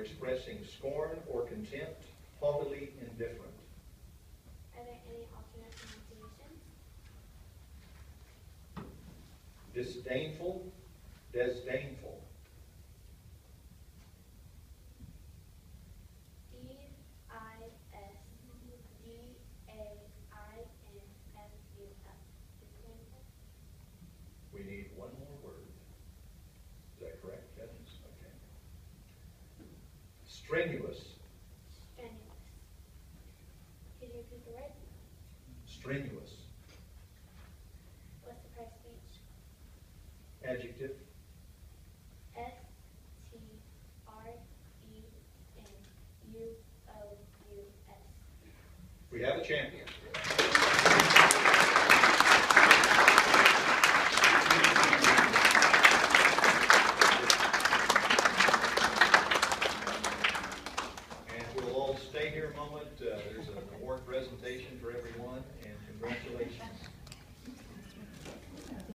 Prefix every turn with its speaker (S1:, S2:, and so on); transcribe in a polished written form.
S1: expressing scorn or contempt, haughtily indifferent.
S2: Are there any alternate pronunciations?
S1: Disdainful, disdainful.
S2: D-I-S-D-A-I-N-F-U-L. Disdainful.
S1: We need one more word. Is that correct, Kevin? Okay. Strenuous.
S2: Strenuous. Could you repeat the word?
S1: Strenuous.
S2: What's the prior speech?
S1: Adjective.
S2: S-T-R-E-N-U-O-U-S.
S1: We have a champion. And we'll all stay here a moment. There's an award presentation for everyone, and congratulations.